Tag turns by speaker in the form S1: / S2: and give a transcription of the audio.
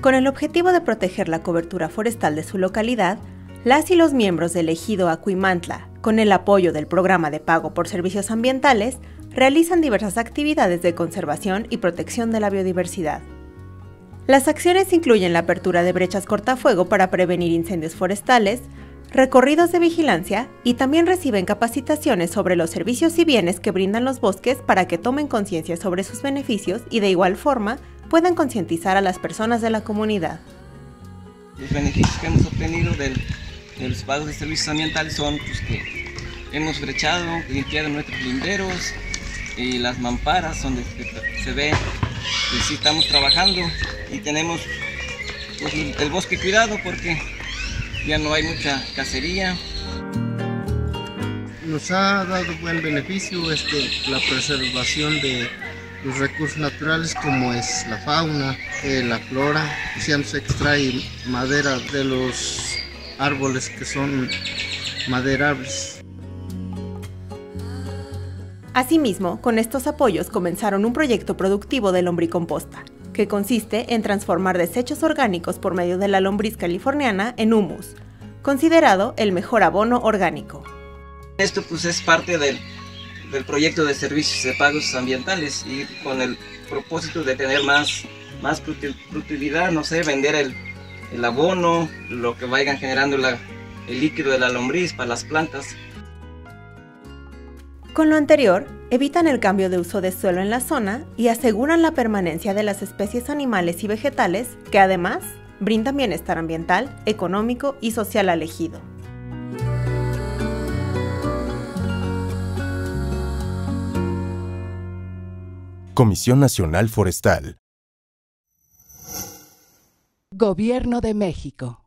S1: Con el objetivo de proteger la cobertura forestal de su localidad, las y los miembros del ejido Acuimantla, con el apoyo del Programa de Pago por Servicios Ambientales, realizan diversas actividades de conservación y protección de la biodiversidad. Las acciones incluyen la apertura de brechas cortafuego para prevenir incendios forestales, recorridos de vigilancia y también reciben capacitaciones sobre los servicios y bienes que brindan los bosques para que tomen conciencia sobre sus beneficios y de igual forma puedan concientizar a las personas de la comunidad.
S2: Los beneficios que hemos obtenido de los pagos de servicios ambientales son que hemos brechado, limpiado nuestros linderos y las mamparas donde se ve que sí estamos trabajando y tenemos el bosque cuidado porque ya no hay mucha cacería.
S3: Nos ha dado buen beneficio la preservación de los recursos naturales como es la fauna, la flora. Ya se extrae madera de los árboles que son maderables.
S1: Asimismo, con estos apoyos comenzaron un proyecto productivo de lombricomposta, que consiste en transformar desechos orgánicos por medio de la lombriz californiana en humus, considerado el mejor abono orgánico.
S2: Esto es parte del proyecto de servicios de pagos ambientales y con el propósito de tener más productividad, no sé, vender el abono, lo que vayan generando el líquido de la lombriz para las plantas.
S1: Con lo anterior, evitan el cambio de uso de suelo en la zona y aseguran la permanencia de las especies animales y vegetales que además brindan bienestar ambiental, económico y social al ejido.
S4: Comisión Nacional Forestal.
S5: Gobierno de México.